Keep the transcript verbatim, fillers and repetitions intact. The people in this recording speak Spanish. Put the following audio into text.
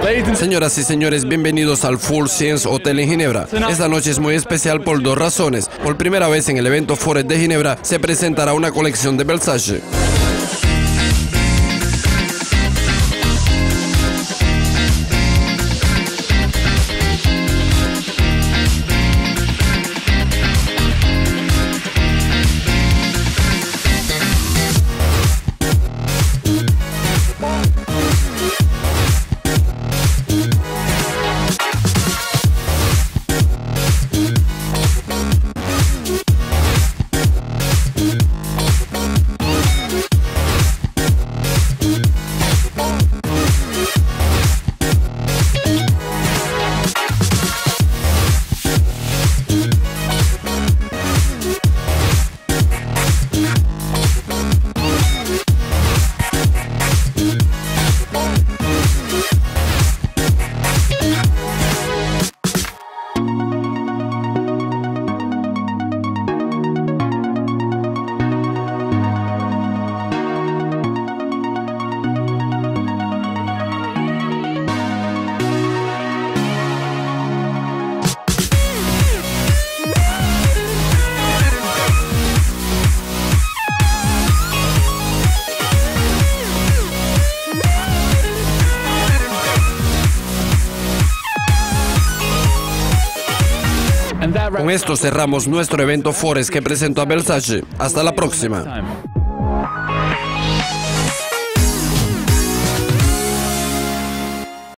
Señoras y señores, bienvenidos al Full Science Hotel en Ginebra. Esta noche es muy especial por dos razones. Por primera vez en el evento Forest de Ginebra se presentará una colección de Versace. Con esto cerramos nuestro evento Forest que presentó a Versace. Hasta la próxima.